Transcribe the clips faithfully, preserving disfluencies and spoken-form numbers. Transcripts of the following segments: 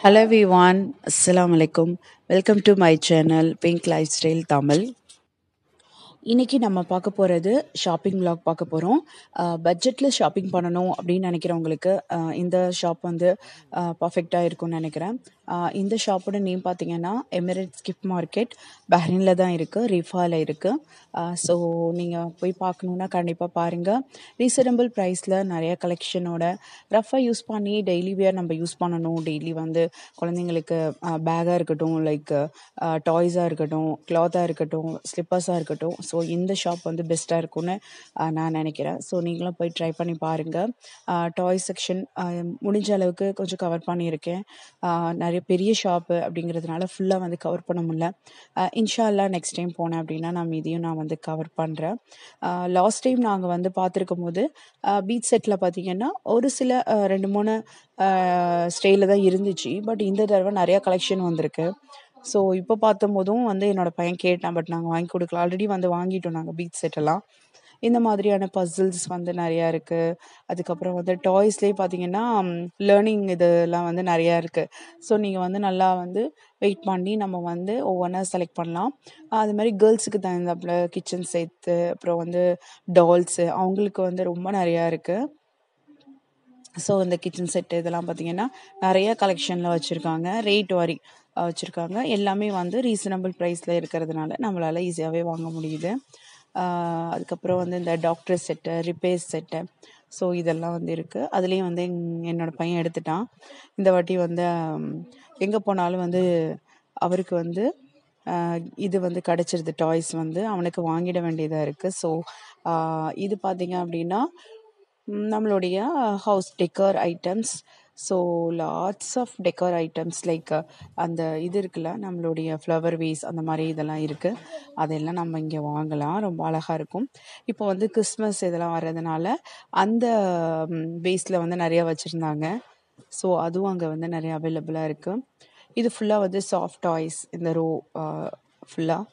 Hello everyone, Assalamu alaikum. Welcome to my channel Pink Lifestyle Tamil. இன்றைக்கி நம்ம பார்க்க போகிறது ஷாப்பிங் vlog பார்க்க போகிறோம். பட்ஜெட்டில் ஷாப்பிங் பண்ணணும் அப்படின்னு நினைக்கிறவங்களுக்கு அஹ், இந்த ஷாப் வந்து பர்ஃபெக்டாக இருக்கும்னு நினைக்கிறேன். அஹ், இந்த ஷாப்போட நேம் பார்த்தீங்கன்னா எமிரேட்ஸ் கிஃப்ட் மார்க்கெட் பஹ்ரைனில் தான் இருக்குது, ரிஃபாவில் இருக்குது. ஸோ நீங்கள் போய் பார்க்கணுன்னா கண்டிப்பாக பாருங்கள். ரீசனபிள் ப்ரைஸில் நிறைய கலெக்ஷனோட ரஃபாக யூஸ் பண்ணி டெய்லி வியர் நம்ம யூஸ் பண்ணணும். டெய்லி வந்து குழந்தைங்களுக்கு பேக்காக இருக்கட்டும், லைக் டாய்ஸாக இருக்கட்டும், கிளாத்தாக இருக்கட்டும், ஸ்லிப்பர்ஸாக இருக்கட்டும். ஸோ இந்த ஷாப் வந்து பெஸ்ட்டாக இருக்கும்னு அஹ், நான் நினைக்கிறேன். ஸோ நீங்களும் போய் ட்ரை பண்ணி பாருங்கள். டாய் செக்ஷன் முடிஞ்ச அளவுக்கு கொஞ்சம் கவர் பண்ணியிருக்கேன். அஹ், நிறைய பெரிய ஷாப்பு அப்படிங்கிறதுனால ஃபுல்லாக வந்து கவர் பண்ண முடியல. அஹ், இன்ஷா அல்லா நெக்ஸ்ட் டைம் போனேன் அப்படின்னா நான் இதையும் நான் வந்து கவர் பண்ணுறேன். லாஸ்ட் டைம் நாங்கள் வந்து பார்த்துருக்கும் போது பீச் செட்டில் பார்த்தீங்கன்னா ஒரு சில அஹ், ரெண்டு மூணு ஸ்டேயில் தான் இருந்துச்சு. பட் இந்த தடவை நிறையா கலெக்ஷன் வந்திருக்கு. ஸோ இப்போ பார்த்தம்போதும் வந்து என்னோட பையன் கேட்டான், பட் நாங்கள் வாங்கி கொடுக்கல. ஆல்ரெடி வந்து வாங்கிட்டோம் நாங்கள் பீச் செட்டெல்லாம். இந்த மாதிரியான பசில்ஸ் வந்து நிறையா இருக்குது. அதுக்கப்புறம் வந்து டாய்ஸ்லேயே பார்த்தீங்கன்னா லேர்னிங் இதெல்லாம் வந்து நிறையா இருக்குது. ஸோ நீங்கள் வந்து நல்லா வந்து வெயிட் பண்ணி நம்ம வந்து ஒவ்வொன்றா செலக்ட் பண்ணலாம். அது மாதிரி கேர்ள்ஸுக்கு தகுந்தாப்புல கிச்சன் செட்டு, அப்புறம் வந்து டால்ஸு, அவங்களுக்கு வந்து ரொம்ப நிறையா இருக்குது. ஸோ இந்த கிச்சன் செட்டு இதெல்லாம் பார்த்தீங்கன்னா நிறைய கலெக்ஷனில் வச்சுருக்காங்க. ரேட் வாரி வச்சுருக்காங்க. எல்லாமே வந்து ரீசனபிள் ப்ரைஸில் இருக்கிறதுனால நம்மளால் ஈஸியாகவே வாங்க முடியுது. ஆஹ் அதுக்கப்புறம் வந்து இந்த doctor set, repair set, so இதெல்லாம் வந்து இருக்குது. அதுலேயும் வந்து எங் என்னோடய பையன் எடுத்துட்டான். இந்த வாட்டி வந்து எங்கே போனாலும் வந்து அவருக்கு வந்து ஆஹ் இது வந்து கிடச்சிருது. டாய்ஸ் வந்து அவனுக்கு வாங்கிட வேண்டியதாக இருக்குது. ஸோ இது பார்த்தீங்க அப்படின்னா ம், நம்மளுடைய house decor items. So lots of decor items like அந்த இது இருக்குல்ல, நம்மளுடைய ஃப்ளவர் வேஸ் அந்த மாதிரி இதெல்லாம் இருக்குது. அதெல்லாம் நம்ம இங்கே வாங்கலாம். ரொம்ப அழகாக இருக்கும். இப்போ வந்து கிறிஸ்மஸ் இதெல்லாம் வர்றதுனால அந்த வேஸில் வந்து நிறையா வச்சுருந்தாங்க. ஸோ அதுவும் அங்கே வந்து நிறைய அவைலபிளாக இருக்குது. இது ஃபுல்லாக வந்து சாஃப்ட் டாய்ஸ், இந்த ரோ ஃபுல்லாக.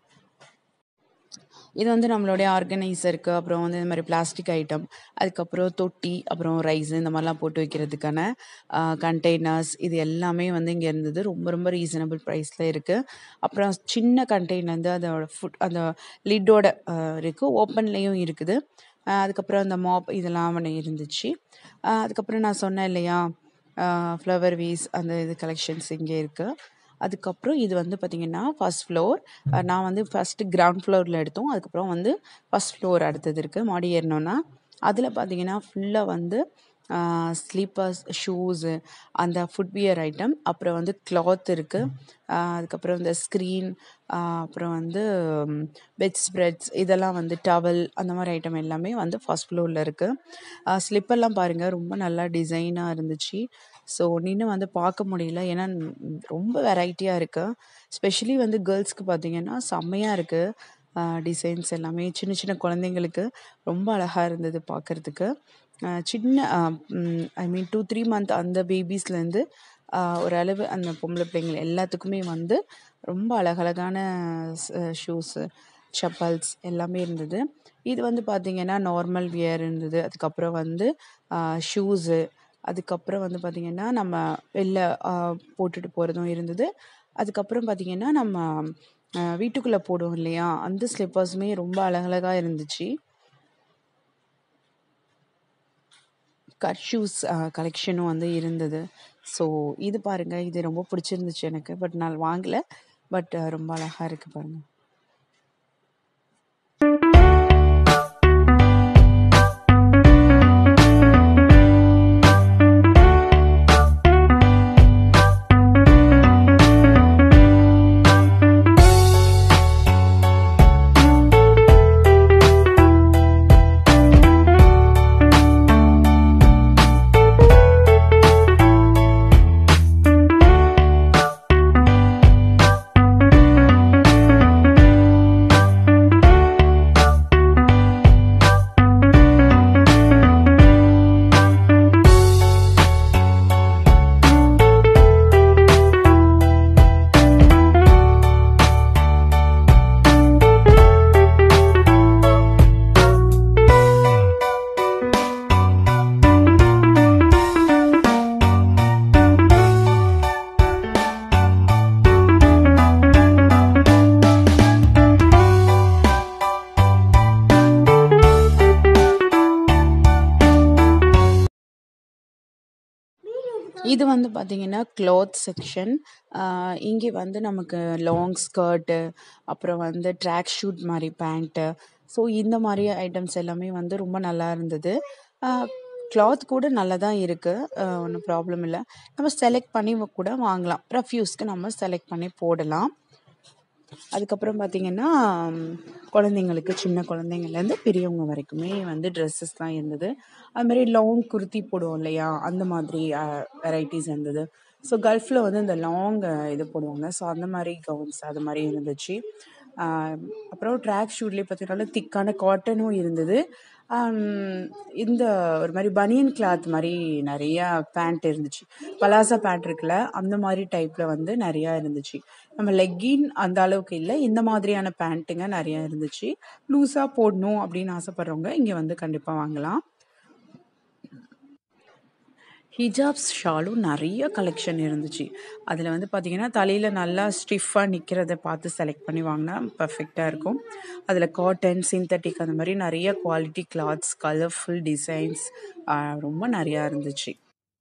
இது வந்து நம்மளுடைய ஆர்கனைசருக்கு, அப்புறம் வந்து இந்த மாதிரி பிளாஸ்டிக் ஐட்டம், அதுக்கப்புறம் தொட்டி, அப்புறம் ரைஸ் இந்த மாதிரிலாம் போட்டு வைக்கிறதுக்கான கண்டெய்னர்ஸ், இது எல்லாமே வந்து இங்கே இருந்தது. ரொம்ப ரொம்ப ரீசனபிள் ப்ரைஸில் இருக்குது. அப்புறம் சின்ன கண்டெய்னர் வந்து அதோட ஃபுட் அந்த லிட்டோட இருக்குது, ஓப்பன்லேயும் இருக்குது. அஹ் அதுக்கப்புறம் அந்த மாப் இதெல்லாம் வந்து இருந்துச்சு. அஹ் அதுக்கப்புறம் நான் சொன்னேன் இல்லையா, ஃப்ளவர் வீஸ் அந்த இது கலெக்ஷன்ஸ் இங்கே இருக்குது. அதுக்கப்புறம் இது வந்து பார்த்திங்கன்னா ஃபர்ஸ்ட் ஃப்ளோர். நான் வந்து ஃபஸ்ட்டு கிரவுண்ட் ஃப்ளோரில் எடுத்தோம். அதுக்கப்புறம் வந்து ஃபஸ்ட் ஃப்ளோர் அடுத்தது இருக்குது. மாடி ஏறினோன்னா அதில் பார்த்திங்கன்னா ஃபுல்லாக வந்து ஸ்லீப்பர்ஸ், ஷூஸு, அந்த ஃபுட்வியர் ஐட்டம், அப்புறம் வந்து கிளாத் இருக்குது. அதுக்கப்புறம் இந்த ஸ்க்ரீன், அப்புறம் வந்து பெட் ஸ்ப்ரெட்ஸ், இதெல்லாம் வந்து டவல், அந்த மாதிரி ஐட்டம் எல்லாமே வந்து ஃபர்ஸ்ட் ஃப்ளோரில் இருக்குது. ஸ்லிப்பர்லாம் பாருங்கள், ரொம்ப நல்லா டிசைனாக இருந்துச்சு. ஸோ நின்று வந்து பார்க்க முடியல, ஏன்னா ரொம்ப வெரைட்டியாக இருக்குது. ஸ்பெஷலி வந்து கேர்ள்ஸ்க்கு பார்த்திங்கன்னா செம்மையாக இருக்குது. டிசைன்ஸ் எல்லாமே சின்ன சின்ன குழந்தைங்களுக்கு ரொம்ப அழகாக இருந்தது பார்க்குறதுக்கு. சின்ன I mean two three month அந்த பேபிஸ்லேருந்து ஓரளவு அந்த பொம்பளை பிள்ளைங்கள் எல்லாத்துக்குமே வந்து ரொம்ப அழகழகான ஷூஸு, செப்பல்ஸ் எல்லாமே இருந்தது. இது வந்து பார்த்திங்கன்னா நார்மல் வியர் இருந்தது. அதுக்கப்புறம் வந்து ஷூஸு, அதுக்கப்புறம் வந்து பார்த்திங்கன்னா நம்ம வெளில போட்டுட்டு போகிறதும் இருந்தது. அதுக்கப்புறம் பார்த்திங்கன்னா நம்ம வீட்டுக்குள்ளே போடுவோம் இல்லையா, அந்த ஸ்லிப்பர்ஸுமே ரொம்ப அழகழகாக இருந்துச்சு. கட் ஷூஸ் கலெக்ஷனும் வந்து இருந்தது. ஸோ இது பாருங்கள், இது ரொம்ப பிடிச்சிருந்துச்சு எனக்கு. பட் நான் வாங்கலை. பட் ரொம்ப அழகாக இருக்குது பாருங்கள். இது வந்து பார்த்தீங்கன்னா க்ளாத் செக்ஷன். இங்கே வந்து நமக்கு லாங் ஸ்கர்ட்டு, அப்புறம் வந்து ட்ராக் ஷூட் மாதிரி பேண்ட்டு, ஸோ இந்த மாதிரி ஐட்டம்ஸ் எல்லாமே வந்து ரொம்ப நல்லா இருந்தது. கிளாத் கூட நல்லா தான் இருக்குது, ஒன்றும் ப்ராப்ளம் இல்லை. நம்ம செலக்ட் பண்ணி கூட வாங்கலாம், ரெஃப்யூஸ்க்கு நம்ம செலக்ட் பண்ணி போடலாம். அதுக்கப்புறம் பார்த்திங்கன்னா குழந்தைங்களுக்கு, சின்ன குழந்தைங்கள்லேருந்து பெரியவங்க வரைக்குமே வந்து ட்ரெஸ்ஸஸ் தான் இருந்தது. அதுமாதிரி லாங் குர்த்தி போடுவோம் இல்லையா, அந்த மாதிரி வெரைட்டிஸ் இருந்தது. ஸோ கல்ஃபில் வந்து இந்த லாங் இது போடுவாங்க, ஸோ அந்த மாதிரி கவுன்ஸ் அது மாதிரி இருந்துச்சு. அப்புறம் ட்ராக் ஷூட்லேயே பார்த்தீங்கன்னா திக்கான காட்டனும் இருந்தது. இந்த ஒரு மாதிரி பனியன் கிளாத் மாதிரி நிறையா பேண்ட் இருந்துச்சு. பலாசா பேண்ட் இருக்குல்ல, அந்த மாதிரி டைப்பில் வந்து நிறையா இருந்துச்சு. நம்ம லெக்கின் அந்த அளவுக்கு இல்லை, இந்த மாதிரியான பேண்ட்டுங்க நிறையா இருந்துச்சு. லூஸாக போடணும் அப்படின்னு ஆசைப்படுறவங்க இங்கே வந்து கண்டிப்பாக வாங்கலாம். ஹிஜாப்ஸ் ஷாலும் நிறைய கலெக்ஷன் இருந்துச்சு. அதில் வந்து பார்த்திங்கன்னா தலையில் நல்லா ஸ்டிஃபாக நிற்கிறத பார்த்து செலக்ட் பண்ணி வாங்கினா பர்ஃபெக்டாக இருக்கும். அதில் காட்டன், சிந்தட்டிக் அந்த மாதிரி நிறைய குவாலிட்டி கிளாத்ஸ், கலர்ஃபுல் டிசைன்ஸ் ரொம்ப நிறையா இருந்துச்சு.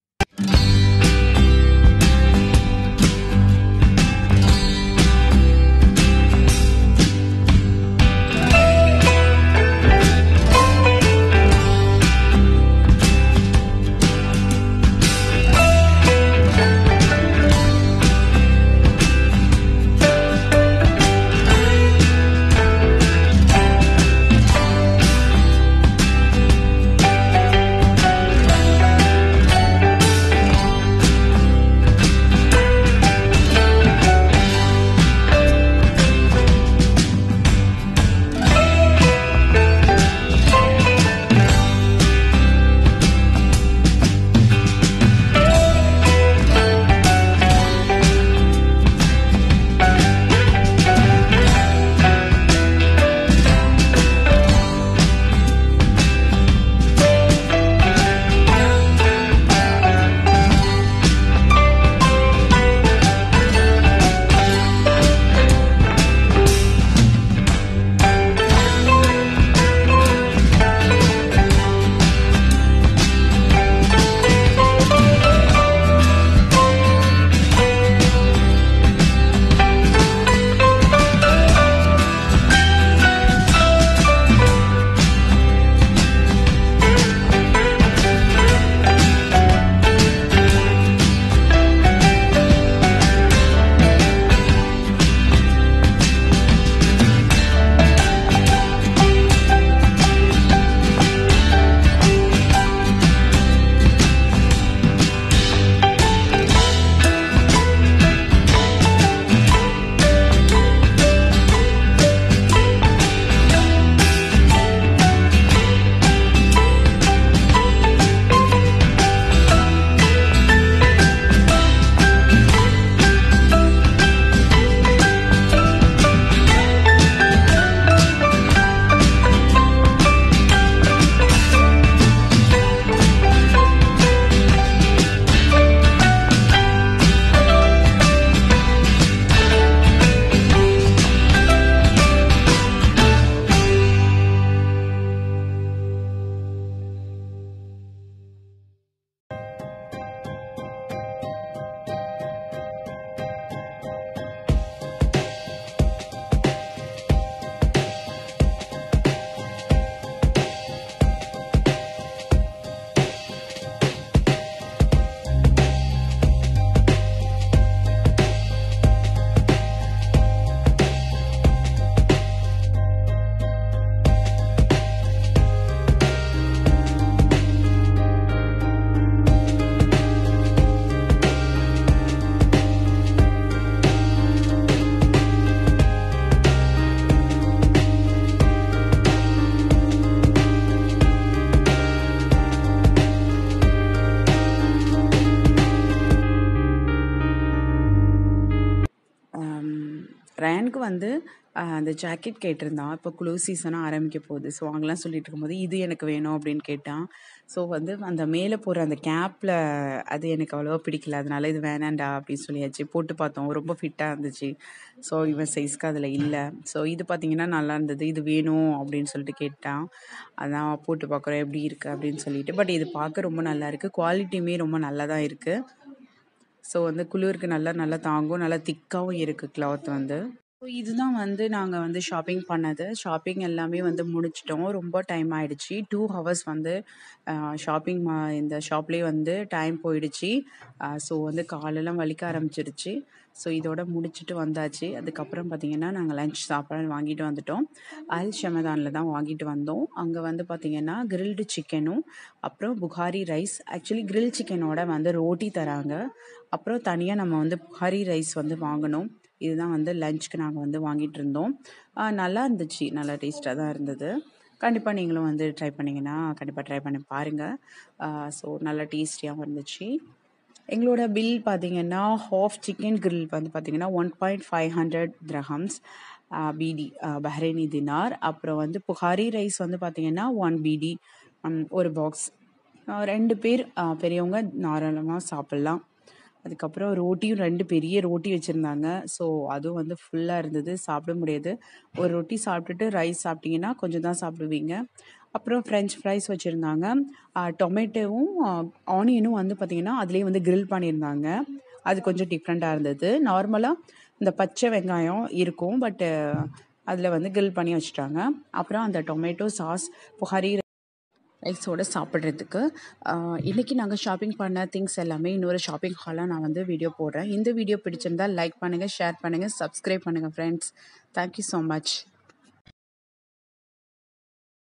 ரயானுக்கு வந்து அந்த ஜாக்கெட் கேட்டிருந்தான். இப்போ குளிர் சீசனாக ஆரம்பிக்க போகுது, ஸோ வாங்கலாம் சொல்லிட்டு இருக்கும்போது இது எனக்கு வேணும் அப்படின்னு கேட்டான். ஸோ வந்து அந்த மேலே போகிற அந்த கேப்பில் அது எனக்கு அவ்வளோவா பிடிக்கல, அதனால இது வேணாண்டா அப்படின்னு சொல்லியாச்சு. போட்டு பார்த்தோம், ரொம்ப ஃபிட்டாக இருந்துச்சு. ஸோ இவன் சைஸ்க்கு அதில் இல்லை. ஸோ இது பார்த்திங்கன்னா நல்லா இருந்தது, இது வேணும் அப்படின்னு சொல்லிட்டு கேட்டான். அதான் போட்டு பார்க்குறோம் எப்படி இருக்குது அப்படின்னு சொல்லிட்டு. பட் இது பார்க்க ரொம்ப நல்லா இருக்குது, குவாலிட்டியுமே ரொம்ப நல்லா தான் இருக்குது. ஸோ வந்து குளிருக்கு நல்லா நல்லா தாங்கும், நல்லா திக்காவும் இருக்குது கிளாத் வந்து. ஸோ இதுதான் வந்து நாங்கள் வந்து ஷாப்பிங் பண்ணது. ஷாப்பிங் எல்லாமே வந்து முடிச்சிட்டோம். ரொம்ப டைம் ஆயிடுச்சு. டூ ஹவர்ஸ் வந்து ஷாப்பிங் இந்த ஷாப்லேயே வந்து டைம் போயிடுச்சு. ஸோ வந்து காலெல்லாம் வலிக்க ஆரம்பிச்சிருச்சு. ஸோ இதோட முடிச்சுட்டு வந்தாச்சு. அதுக்கப்புறம் பார்த்திங்கன்னா நாங்கள் லஞ்ச் சாப்பாடு வாங்கிட்டு வந்துட்டோம். அல் ஷமதானில் தான் வாங்கிட்டு வந்தோம். அங்கே வந்து பார்த்திங்கன்னா கிரில்டு சிக்கனும் அப்புறம் புகாரி ரைஸ். ஆக்சுவலி கிரில் சிக்கனோட வந்து ரோட்டி தராங்க. அப்புறம் தனியாக நம்ம வந்து புகாரி ரைஸ் வந்து வாங்கணும். இதுதான் வந்து லஞ்சுக்கு நாங்கள் வந்து வாங்கிட்டு இருந்தோம். நல்லா இருந்துச்சு, நல்லா டேஸ்ட்டாக தான் இருந்தது. கண்டிப்பாக நீங்களும் வந்து ட்ரை பண்ணிங்கன்னா கண்டிப்பாக ட்ரை பண்ணி பாருங்கள். ஸோ நல்லா டேஸ்டியாகவும் இருந்துச்சு. எங்களோட பில் பார்த்திங்கன்னா ஹாஃப் சிக்கன் கிரில் வந்து பார்த்திங்கன்னா one point five hundred dirhams BD Bahraini dinar. அப்புறம் வந்து புகாரி ரைஸ் வந்து பார்த்திங்கன்னா ஒன் பிடி ஒரு பாக்ஸ். ரெண்டு பேர் பெரியவங்க தாராளமாக சாப்பிட்லாம். அதுக்கப்புறம் ரோட்டியும் ரெண்டு பெரிய ரோட்டி வச்சுருந்தாங்க. ஸோ அதுவும் வந்து ஃபுல்லாக இருந்தது, சாப்பிட முடியாது. ஒரு ரொட்டி சாப்பிட்டுட்டு ரைஸ் சாப்பிட்டிங்கன்னா கொஞ்சம் தான் சாப்பிடுவீங்க. அப்புறம் ஃப்ரெஞ்ச் ஃப்ரைஸ் வச்சுருந்தாங்க. டொமேட்டோவும் ஆனியனும் வந்து பார்த்திங்கன்னா அதுலேயே வந்து கிரில் பண்ணியிருந்தாங்க. அது கொஞ்சம் டிஃப்ரெண்ட்டாக இருந்தது. நார்மலாக இந்த பச்சை வெங்காயம் இருக்கும், பட்டு அதில் வந்து கிரில் பண்ணி வச்சுட்டாங்க. அப்புறம் அந்த டொமேட்டோ சாஸ் புகாரி ரைஸோடு சாப்பிட்றதுக்கு. இன்றைக்கி நாங்கள் ஷாப்பிங் பண்ண திங்ஸ் எல்லாமே இன்னொரு ஷாப்பிங் ஹாலாக நான் வந்து வீடியோ போடுறேன். இந்த வீடியோ பிடிச்சிருந்தால் லைக் பண்ணுங்கள், ஷேர் பண்ணுங்கள், சப்ஸ்கிரைப் பண்ணுங்கள் ஃப்ரெண்ட்ஸ். Thank you so much.